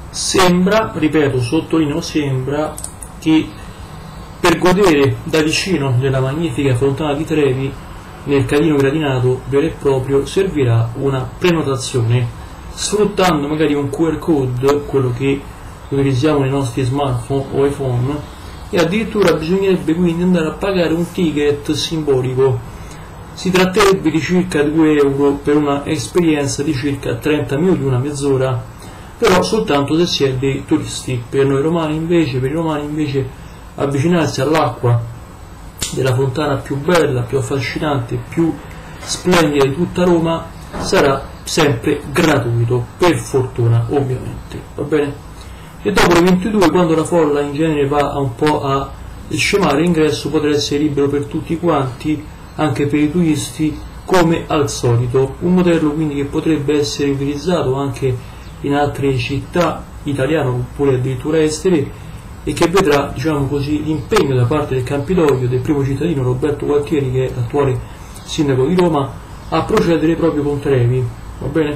Sembra, ripeto, sottolineo sembra, che per godere da vicino della magnifica fontana di Trevi nel Catino Gradinato vero e proprio servirà una prenotazione, sfruttando magari un QR code, quello che utilizziamo nei nostri smartphone o iPhone, e addirittura bisognerebbe quindi andare a pagare un ticket simbolico. Si tratterebbe di circa 2 euro per una esperienza di circa 30 minuti, una mezz'ora, però soltanto se si è dei turisti. Per i romani invece avvicinarsi all'acqua della fontana più bella, più affascinante, più splendida di tutta Roma sarà sempre gratuito, per fortuna ovviamente, va bene? E dopo le 22, quando la folla in genere va un po' a scemare, l'ingresso potrà essere libero per tutti quanti, anche per i turisti, come al solito. Un modello quindi che potrebbe essere utilizzato anche in altre città italiane oppure addirittura estere, e che vedrà, diciamo così, l'impegno da parte del Campidoglio, del primo cittadino Roberto Gualtieri, che è l'attuale sindaco di Roma, a procedere proprio con Trevi, va bene?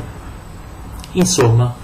Insomma,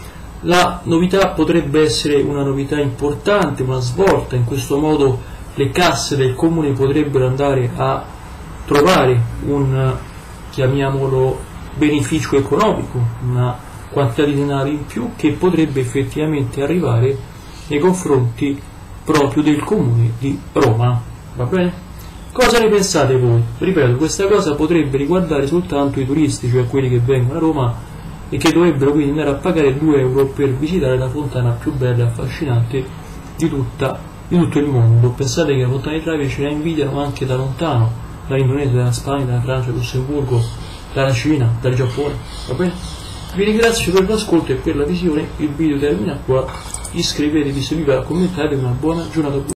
la novità potrebbe essere una novità importante, una svolta. In questo modo le casse del comune potrebbero andare a trovare un, chiamiamolo, beneficio economico, una quantità di denaro in più che potrebbe effettivamente arrivare nei confronti proprio del comune di Roma, va bene? Cosa ne pensate voi? Ripeto, questa cosa potrebbe riguardare soltanto i turisti, cioè quelli che vengono a Roma e che dovrebbero quindi andare a pagare 2 euro per visitare la fontana più bella e affascinante di tutto il mondo. Pensate che la fontana di Trevi ce la invidiano anche da lontano, dall'Indonesia, dalla Spagna, dalla Francia, dal Lussemburgo, dalla Cina, dal Giappone, va bene? Vi ringrazio per l'ascolto e per la visione, il video termina qua, iscrivetevi se vi va, commentate, una buona giornata.